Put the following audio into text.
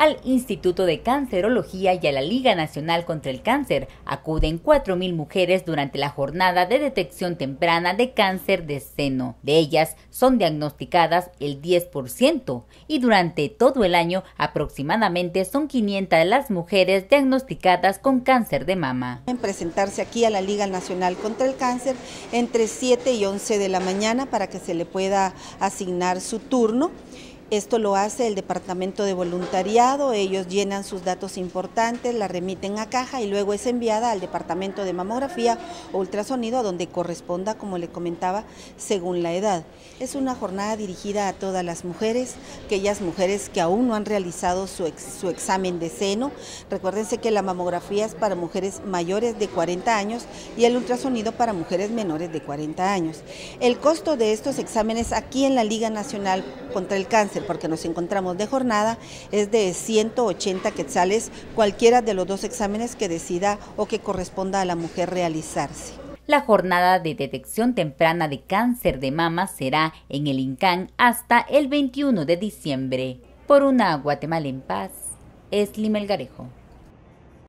Al Instituto de Cancerología y a la Liga Nacional contra el Cáncer acuden 4.000 mujeres durante la jornada de detección temprana de cáncer de seno. De ellas son diagnosticadas el 10% y durante todo el año aproximadamente son 500 las mujeres diagnosticadas con cáncer de mama. Presentarse aquí a la Liga Nacional contra el Cáncer entre 7 y 11 de la mañana para que se le pueda asignar su turno. Esto lo hace el Departamento de Voluntariado, ellos llenan sus datos importantes, la remiten a caja y luego es enviada al Departamento de Mamografía o Ultrasonido, donde corresponda, como le comentaba, según la edad. Es una jornada dirigida a todas las mujeres, aquellas mujeres que aún no han realizado su examen de seno. Recuérdense que la mamografía es para mujeres mayores de 40 años y el ultrasonido para mujeres menores de 40 años. El costo de estos exámenes aquí en la Liga Nacional contra el Cáncer, porque nos encontramos de jornada, es de 180 quetzales, cualquiera de los dos exámenes que decida o que corresponda a la mujer realizarse. La jornada de detección temprana de cáncer de mama será en el INCAN hasta el 21 de diciembre. Por una Guatemala en paz, Esli Melgarejo.